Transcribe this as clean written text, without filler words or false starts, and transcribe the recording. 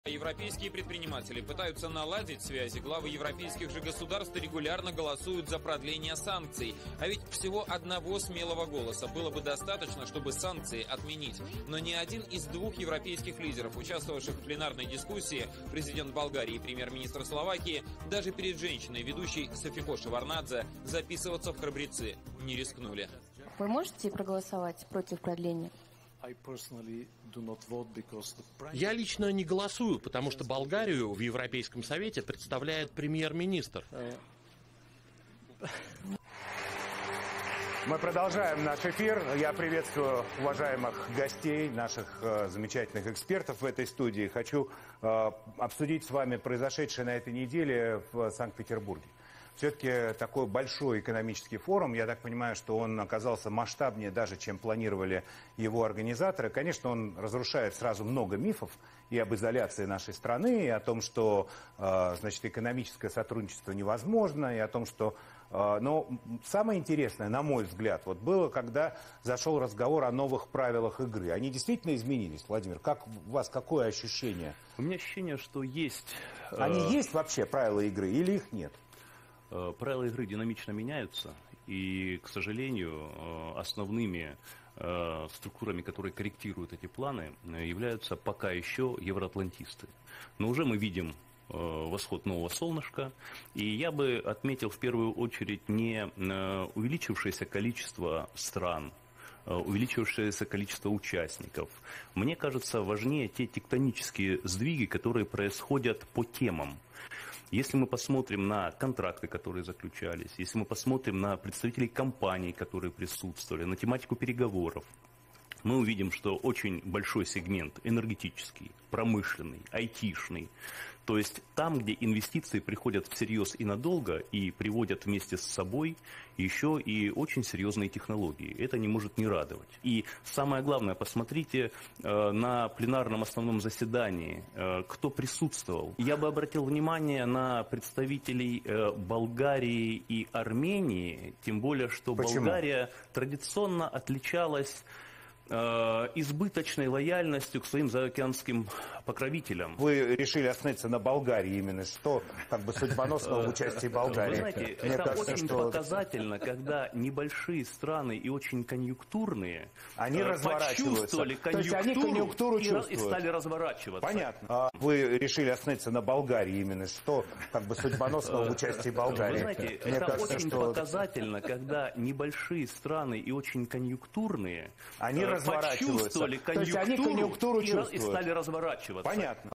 Европейские предприниматели пытаются наладить связи. Главы европейских же государств регулярно голосуют за продление санкций. А ведь всего одного смелого голоса было бы достаточно, чтобы санкции отменить. Но ни один из двух европейских лидеров, участвовавших в пленарной дискуссии, президент Болгарии и премьер-министр Словакии, даже перед женщиной, ведущей Софико Шеварднадзе, записываться в храбрецы не рискнули. Вы можете проголосовать против продления? Я лично не голосую, потому что Болгарию в Европейском совете представляет премьер-министр. Мы продолжаем наш эфир. Я приветствую уважаемых гостей, наших замечательных экспертов в этой студии. Хочу обсудить с вами произошедшее на этой неделе в Санкт-Петербурге. Все-таки такой большой экономический форум, я так понимаю, что он оказался масштабнее даже, чем планировали его организаторы. Конечно, он разрушает сразу много мифов и об изоляции нашей страны, и о том, что значит, экономическое сотрудничество невозможно, и о том, что... Но самое интересное, на мой взгляд, вот было, когда зашел разговор о новых правилах игры. Они действительно изменились, Владимир? Как у вас, какое ощущение? У меня ощущение, что есть... Они есть вообще правила игры или их нет? Правила игры динамично меняются, и, к сожалению, основными структурами, которые корректируют эти планы, являются пока еще евроатлантисты. Но уже мы видим восход нового солнышка, и я бы отметил в первую очередь не увеличившееся количество стран, увеличившееся количество участников. Мне кажется, важнее те тектонические сдвиги, которые происходят по темам. Если мы посмотрим на контракты, которые заключались, если мы посмотрим на представителей компаний, которые присутствовали, на тематику переговоров, мы увидим, что очень большой сегмент энергетический, промышленный, айтишный, то есть там, где инвестиции приходят всерьез и надолго и приводят вместе с собой еще и очень серьезные технологии. Это не может не радовать. И самое главное, посмотрите на пленарном основном заседании, кто присутствовал. Я бы обратил внимание на представителей Болгарии и Армении, тем более, что Почему? Болгария традиционно отличалась избыточной лояльностью к своим заокеанским покровителям. Вы решили остановиться на Болгарии именно, что как бы судьбоносного в участии Болгарии. Вы знаете, Мне это кажется, очень что... показательно, когда небольшие страны и очень конъюнктурные Они почувствовали То есть они конъюнктуру и чувствуют. стали разворачиваться. Понятно. Вы решили остановиться на Болгарии именно, что как бы судьбоносного в участии Болгарии. Вы знаете, Мне это кажется, очень что... показательно, когда небольшие страны и очень конъюнктурные Они разворачиваются. почувствовали То есть они конъюнктуру и чувствуют. стали разворачиваться. Понятно.